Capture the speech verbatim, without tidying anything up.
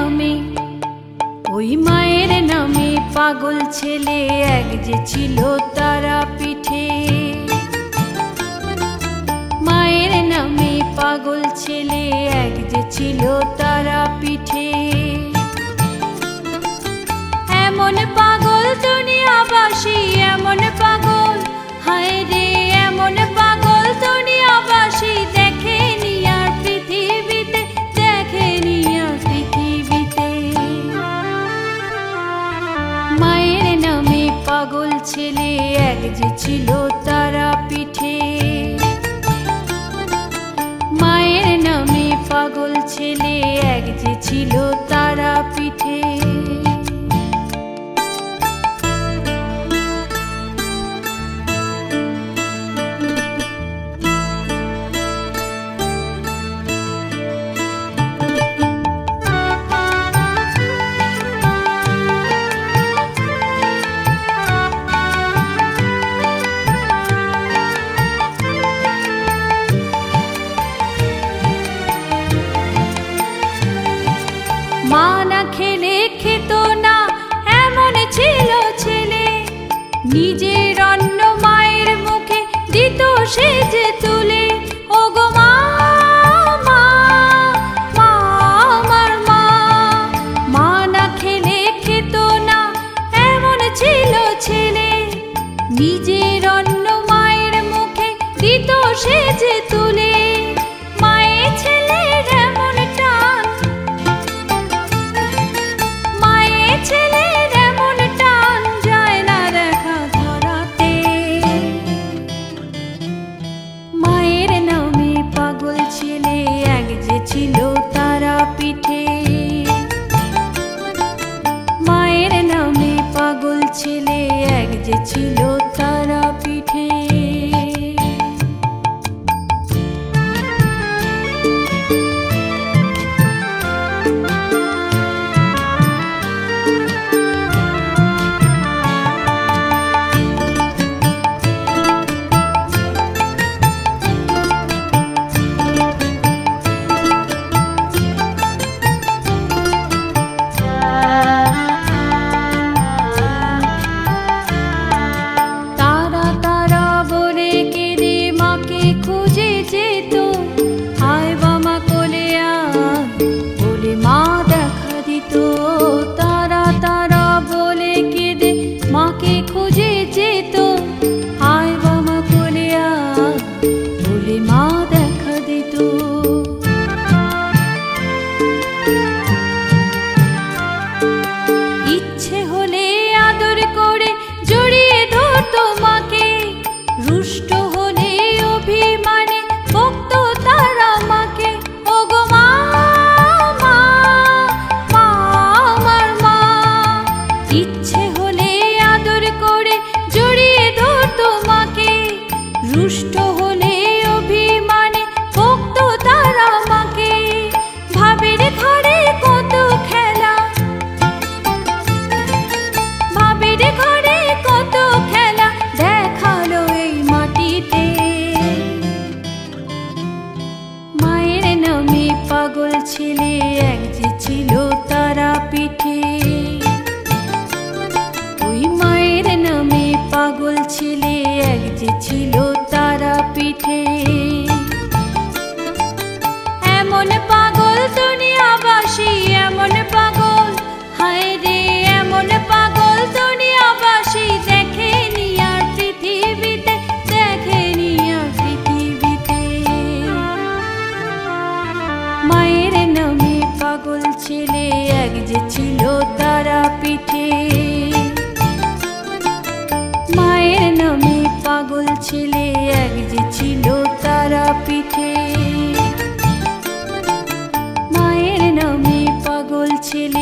নামে ওই মায়ের নামে পাগল ছেলে এক যে ছিল তারা পিঠে। মায়ের নামে পাগল ছেলে এক যে ছিল তারা পিঠে। এমন পাগল দুনিয়াবাসী এমন পাগল, হায় রে এমন পাগল দুনিয়াবাসী দেখেনি আর পৃথিবীতে, দেখেনি আর পৃথিবীতে। মায়ের নামে পাগল ছেলে এক যে ছিল তারা পিঠে। মায়ের নামে পাগল ছেলে এক যে ছিল তারা পিঠে। মা না খেলে খেত না এমন ছিল ছেলে, নিজের অন্ন মায়ের মুখে দিত সে যে তুলে। ও গো মা, মা, মা আমার মা। মা না খেলে খেত না এমন ছিল ছেলে, নিজের অন্ন মায়ের মুখে দিত সে যে তুলে। মায়ের ছেলের এমন টান, ছেলের এমন টান যায় না দেখা ধরাতে। মায়ের নামে পাগল ছেলে এক যে ছিল তারা পিঠে। মায়ের নামে পাগল ছেলে এক যে ছিল তারা পিঠে। তারা তারা বলে কেঁদে মাকে খুঁজে যেত, আয় বাবা কোলে আয় বলে মা দেখা দিত। ইচ্ছে হলে আদর করে জড়িয়ে ধরতো মাকে, রুষ্ট হলে অভিমানে বকতো তারা মাকে। ও গো মা, ইচ্ছে হলে আদর করে জড়িয়ে ধরতো মাকে, রুষ্ট হলে অভিমানে বকতো তারা মাকে। ভাবের ঘরে কত খেলা, ভাবের ঘরে কত খেলা দেখালো এই মাটিতে। মায়ের নামে পাগল ছেলে এক যে ছিল তারা পিঠে। মায়ের নামে পাগল ছেলে এক যে ছিল তারা পিঠে। এমন পাগল দুনিয়াবাসী এমন পাগল, হায় রে এমন পাগল দুনিয়াবাসী দেখেনি আর পৃথিবীতে, দেখেনি আর পৃথিবীতে। মায়ের নামে পাগল ছেলে এক যে ছিল তারা পিঠে। মায়ের নামে পাগল ছেলে এক যে ছিল তারা পিঠে। মায়ের নামে পাগল ছেলে